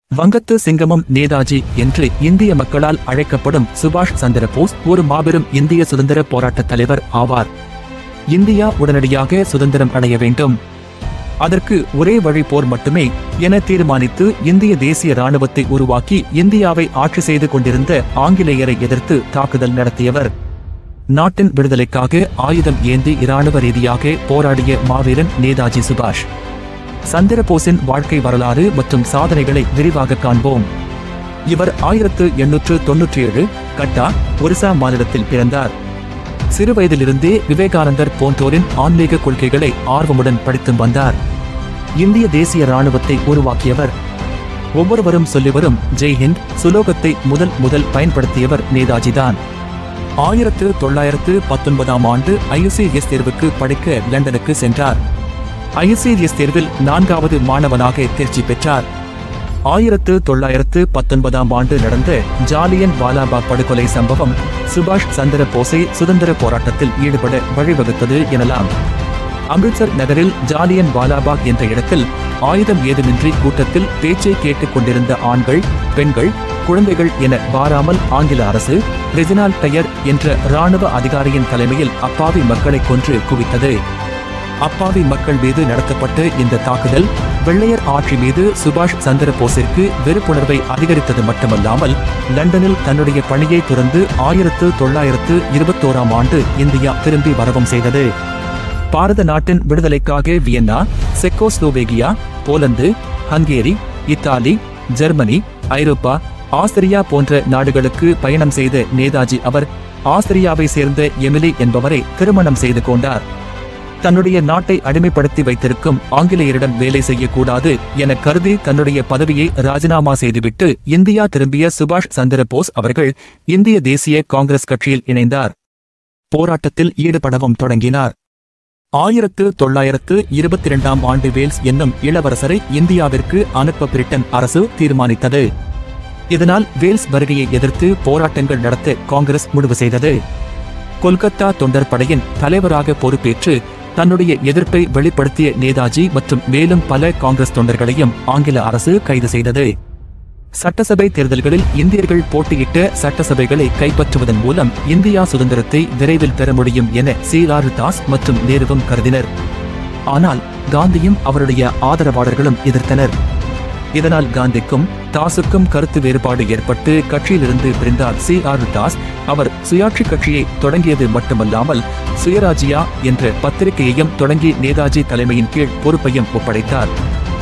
வங்கத்து சிங்கமம் நேதாஜி என்று இந்திய மக்களால் அழைக்கப்படும் சுபாஷ் சந்திர போஸ் ஒரு மாபெரும் இந்திய சுதந்திர போராட்ட தலைவர் ஆவார். இந்தியா உடனடியாக சுதந்திரம் அடைய வேண்டும், அதற்கு ஒரே வழி போர் மட்டுமே என தீர்மானித்து இந்திய தேசிய ராணுவத்தை உருவாக்கி இந்தியாவை ஆட்சி செய்து கொண்டிருந்த ஆங்கிலேயரை எதிர்த்து தாக்குதல் நடத்தியவர். நாட்டின் விடுதலைக்காக ஆயுதம் ஏந்தி இராணுவ ரீதியாக போராடிய மாவீரன் நேதாஜி சுபாஷ் சந்திர போஸின் வாழ்க்கை வரலாறு மற்றும் சாதனைகளை விரிவாக காண்போம். இவர் 1897 கட்டா, ஒரிசா மாநிலத்தில் பிறந்தார். சிறுவயதிலிருந்தே விவேகானந்தர் போன்றோரின் ஆன்மீக கொள்கைகளை ஆர்வமுடன் படித்து வந்தார். இந்திய தேசிய ராணுவத்தை உருவாக்கியவர். ஒவ்வொருவரும் சொல்லிவரும் ஜெய்ஹிந்த் சுலோகத்தை முதல் பயன்படுத்தியவர் நேதாஜிதான். 1919ஆம் ஆண்டு ICS தேர்வுக்கு படிக்க லண்டனுக்கு சென்றார். ICS தேர்வில் 4வது மாணவனாக தேர்ச்சி பெற்றார். 1919ஆம் ஆண்டு நடந்த ஜாலியன் வாலாபாக் படுகொலை சம்பவம் சுபாஷ் சந்திர போஸை சுதந்திர போராட்டத்தில் ஈடுபட வழிவகுத்தது எனலாம். அம்ரித்சர் நகரில் ஜாலியன் வாலாபாக் என்ற இடத்தில் ஆயுதம் ஏதுமின்றி கூட்டத்தில் பேச்சை கேட்டுக் கொண்டிருந்த ஆண்கள், பெண்கள், குழந்தைகள் என பாராமல் ஆங்கில அரசு ரெஜினால்ட் டயர் என்ற இராணுவ அதிகாரியின் தலைமையில் அப்பாவி மக்களை கொன்று குவித்தது. அப்பாவி மக்கள் மீது நடத்தப்பட்ட இந்த தாக்குதல் வெள்ளையர் ஆட்சி மீது சுபாஷ் சந்திர போஸிற்கு வெறுப்புணர்வை அதிகரித்தது மட்டுமல்லாமல் லண்டனில் தன்னுடைய பணியை துறந்து 1921ஆம் ஆண்டு இந்தியா திரும்பி வரவும் செய்தது. பாரத நாட்டின் விடுதலைக்காக Vienna, Czechoslovakia, Poland, Hungary, Italy, Germany, Europe, Austria போன்ற நாடுகளுக்கு பயணம் செய்த நேதாஜி அவர் ஆஸ்திரியாவை சேர்ந்த எமிலி என்பவரை திருமணம் செய்து கொண்டார். தன்னுடைய நாட்டை அடிமைப்படுத்தி வைத்திருக்கும் ஆங்கிலேயரிடம் வேலை செய்யக்கூடாது என கருதி தன்னுடைய பதவியை ராஜினாமா செய்துவிட்டு இந்தியா திரும்பிய சுபாஷ் சந்திர போஸ் அவர்கள் இந்திய தேசிய காங்கிரஸ் கட்சியில் இணைந்தார். போராட்டத்தில் ஈடுபடவும் தொடங்கினார். 1922ஆம் ஆண்டு வேல்ஸ் என்னும் இளவரசரை இந்தியாவிற்கு அனுப்ப பிரிட்டன் அரசு தீர்மானித்தது. இதனால் வேல்ஸ் வருகையை எதிர்த்து போராட்டங்கள் நடத்த காங்கிரஸ் முடிவு செய்தது. கொல்கத்தா தொண்டர் படையின் தலைவராக பொறுப்பேற்று தன்னுடைய எதிர்ப்பை வெளிப்படுத்திய நேதாஜி மற்றும் மேலும் பல காங்கிரஸ் தொண்டர்களையும் ஆங்கில அரசு கைது செய்தது. சட்டசபை தேர்தல்களில் இந்தியர்கள் போட்டியிட்ட சட்டசபைகளை கைப்பற்றுவதன் மூலம் இந்தியா சுதந்திரத்தை விரைவில் பெற முடியும் என சி.ஆர். தாஸ் மற்றும் நேருவும் கருதினர். ஆனால் காந்தியும் அவருடைய ஆதரவாளர்களும் எதிர்த்தனர். இதனால் காந்திக்கும் தாஸுக்கும் கருத்து வேறுபாடு ஏற்பட்டு கட்சியிலிருந்து பிரிந்தார் சி.ஆர். தாஸ். அவர் சுயாட்சி கட்சியை தொடங்கியது மட்டுமல்லாமல் சுயராஜ்யா என்ற பத்திரிகையையும் தொடங்கி நேதாஜி தலைமையின் கீழ் பொறுப்பையும் ஒப்படைத்தார்.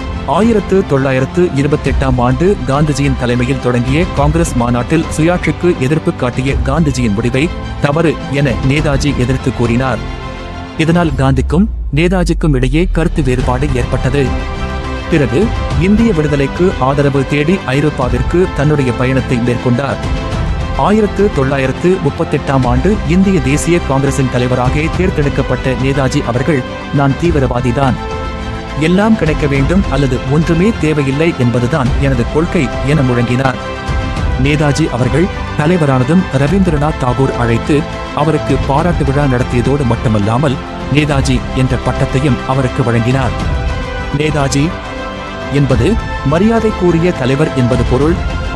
1928ஆம் ஆண்டு காந்திஜியின் தலைமையில் தொடங்கிய காங்கிரஸ் மாநாட்டில் சுயாட்சிக்கு எதிர்ப்பு காட்டிய காந்திஜியின் முடிவை தவறு என நேதாஜி எதிர்த்து கூறினார். இதனால் காந்திக்கும் நேதாஜிக்கும் இடையே கருத்து வேறுபாடு ஏற்பட்டது. பிறகு இந்திய விடுதலைக்கு ஆதரவு தேடி ஐரோப்பாவிற்கு தன்னுடைய பயணத்தை மேற்கொண்டார். 1938ஆம் ஆண்டு இந்திய தேசிய காங்கிரசின் தலைவராக தேர்ந்தெடுக்கப்பட்ட நேதாஜி அவர்கள் நான் தீவிரவாதிதான், எல்லாம் கிடைக்க வேண்டும் அல்லது ஒன்றுமே தேவையில்லை என்பதுதான் எனது கொள்கை என முழங்கினார். நேதாஜி அவர்கள் தலைவரானதும் ரவீந்திரநாத் தாகூர் அழைத்து அவருக்கு பாராட்டு விழா நடத்தியதோடு மட்டுமல்லாமல் நேதாஜி என்ற பட்டத்தையும் அவருக்கு வழங்கினார். நேதாஜி என்பது மரியாதைக்குரிய தலைவர் என்பது பொருள்.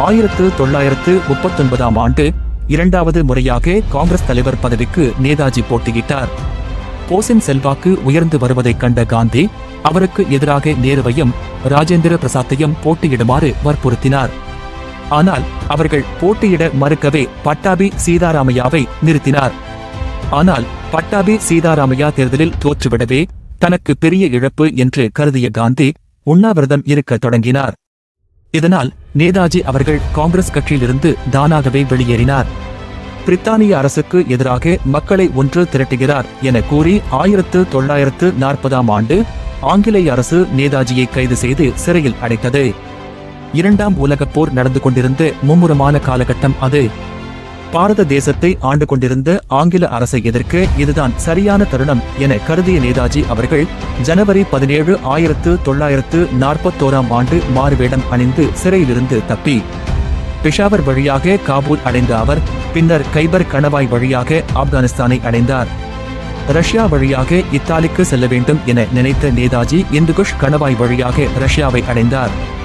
1939ஆம் ஆண்டு 2வது முறையாக காங்கிரஸ் தலைவர் பதவிக்கு நேதாஜி போட்டியிட்டார். போஸின் செல்வாக்கு உயர்ந்து வருவதைக் கண்ட காந்தி அவருக்கு எதிராக நேருவையும் ராஜேந்திர பிரசாத்தையும் போட்டியிடுமாறு வற்புறுத்தினார். ஆனால் அவர்கள் போட்டியிட மறுக்கவே பட்டாபி சீதாராமையாவை நிறுத்தினார். ஆனால் பட்டாபி சீதாராமையா தேர்தலில் தோற்றுவிடவே தனக்கு பெரிய இழப்பு என்று கருதிய காந்தி உண்ணாவிரதம் இருக்க தொடங்கினார். இதனால் நேதாஜி அவர்கள் காங்கிரஸ் கட்சியிலிருந்து தானாகவே வெளியேறினார். பிரித்தானிய அரசுக்கு எதிராக மக்களை ஒன்று திரட்டுகிறார் என கூறி 1940ஆம் ஆண்டு ஆங்கிலேய அரசு நேதாஜியை கைது செய்து சிறையில் அடைத்தது. 2ஆம் உலகப் போர் நடந்து கொண்டிருந்த மும்முரமான காலகட்டம் அது. பாரத தேசத்தை ஆண்டு கொண்டிருந்த ஆங்கில அரசை எதிர்க்க இதுதான் சரியான தருணம் என கருதிய நேதாஜி அவர்கள் ஜனவரி 17, 1941ஆம் ஆண்டு மாறுவேடம் அணிந்து சிறையிலிருந்து தப்பி பெஷாவர் வழியாக காபூல் அடைந்த அவர் பின்னர் கைபர் கணவாய் வழியாக ஆப்கானிஸ்தானை அடைந்தார். ரஷ்யா வழியாக இத்தாலிக்கு செல்ல வேண்டும் என நினைத்த நேதாஜி இந்துகுஷ் கணவாய் வழியாக ரஷ்யாவை அடைந்தார்.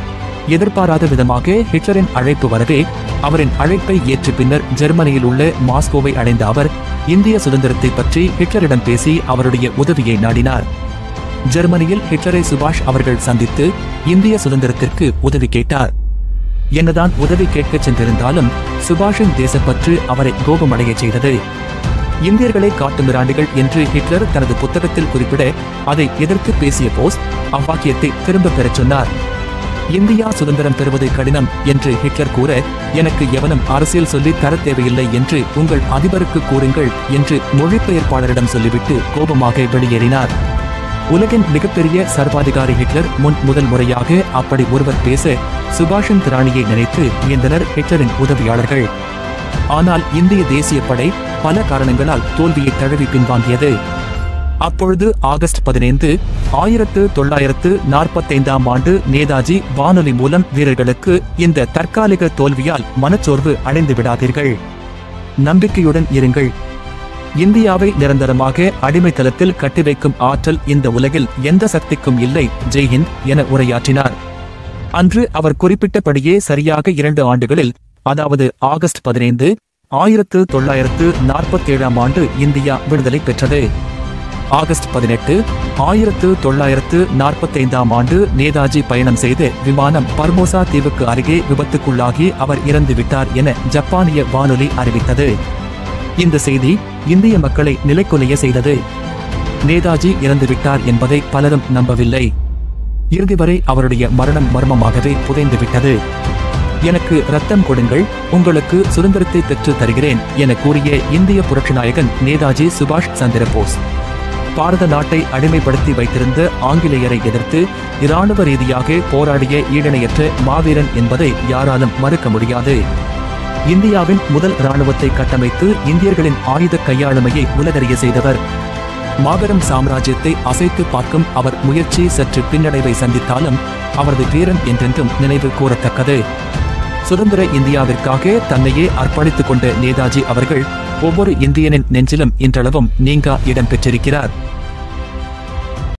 எதிர்பாராத விதமாக ஹிட்லரின் அழைப்பு வரவே அவரின் அழைப்பை ஏற்று பின்னர் ஜெர்மனியில் உள்ள மாஸ்கோவை அடைந்த அவர் இந்திய சுதந்திரத்தை பற்றி ஹிட்லரிடம் பேசி அவருடைய உதவியை நாடினார். ஜெர்மனியில் ஹிட்லரை சுபாஷ் அவர்கள் சந்தித்து இந்திய சுதந்திரத்திற்கு உதவி கேட்டார். என்னதான் உதவி கேட்கச் சென்றிருந்தாலும் சுபாஷின் தேசப்பற்று அவரை கோபமடைய செய்தது. இந்தியர்களை காட்டுமிராண்டிகள் என்று ஹிட்லர் தனது புத்தகத்தில் குறிப்பிட அதை எதிர்த்து பேசிய போஸ் அவ்வாக்கியத்தை திரும்பப் பெறச் சொன்னார். இந்தியா சுதந்திரம் பெறுவது கடினம் என்று ஹிட்லர் கூற, எனக்கு எவனும் அரசியல் சொல்லி தர தேவையில்லை என்று உங்கள் அதிபருக்கு கூறுங்கள் என்று மொழிபெயர்ப்பாளரிடம் சொல்லிவிட்டு கோபமாக வெளியேறினார். உலகின் மிகப்பெரிய சர்வாதிகாரி ஹிட்லர் முதல் முறையாக அப்படி ஒருவர் பேச சுபாஷின் திராணியை நினைத்து வியந்தனர் ஹிட்லரின் உதவியாளர்கள். ஆனால் இந்திய தேசிய படை பல காரணங்களால் தோல்வியை தழுவி பின்வாங்கியது. அப்பொழுது ஆகஸ்ட் 15, 1945 நேதாஜி வானொலி மூலம் வீரர்களுக்கு இந்த தற்காலிக தோல்வியால் மனச்சோர்வு அடைந்து விடாதீர்கள், நம்பிக்கையுடன் இருங்கள், இந்தியாவை நிரந்தரமாக அடிமைத்தளத்தில் கட்டிவைக்கும் ஆற்றல் இந்த உலகில் எந்த சக்திக்கும் இல்லை, ஜெய்ஹிந்த் என உரையாற்றினார். அன்று அவர் குறிப்பிட்டபடியே சரியாக 2 ஆண்டுகளில், அதாவது ஆகஸ்ட் 15, 1947 இந்தியா விடுதலை பெற்றது. ஆகஸ்ட் 18, 1945 நேதாஜி பயணம் செய்த விமானம் பர்மோசா தீவுக்கு அருகே விபத்துக்குள்ளாகி அவர் இறந்துவிட்டார் என ஜப்பானிய வானொலி அறிவித்தது. இந்த செய்தி இந்திய மக்களை நிலைக்குலைய செய்தது. நேதாஜி இறந்துவிட்டார் என்பதை பலரும் நம்பவில்லை. இறுதி வரை அவருடைய மரணம் மர்மமாகவே புதைந்துவிட்டது. எனக்கு ரத்தம் கொடுங்கள், உங்களுக்கு சுதந்திரத்தை பெற்று தருகிறேன் என கூறிய இந்திய புரட்சிநாயகன் நேதாஜி சுபாஷ் சந்திர போஸ் பாரத நாட்டை அடிமைப்படுத்தி வைத்திருந்த ஆங்கிலேயரை எதிர்த்து இராணுவ ரீதியாக போராடிய ஈடணையற்ற மாவீரன் என்பதை யாராலும் மறுக்க முடியாது. இந்தியாவின் முதல் இராணுவத்தை கட்டமைத்து இந்தியர்களின் ஆயுத கையாளுமையை உலகறிய செய்தவர். மாபெரும் சாம்ராஜ்யத்தை அசைத்து பார்க்கும் அவர் முயற்சி சற்று பின்னடைவை சந்தித்தாலும் அவரது வீரன் என்றென்றும் நினைவு கூறத்தக்கது. சுதந்திர இந்தியாவிற்காக தன்னையே அர்ப்பணித்துக் கொண்ட நேதாஜி அவர்கள் ஒவ்வொரு இந்தியனின் நெஞ்சிலும் இன்றளவும் நீங்கா இடம் பெற்றிருக்கிறார்.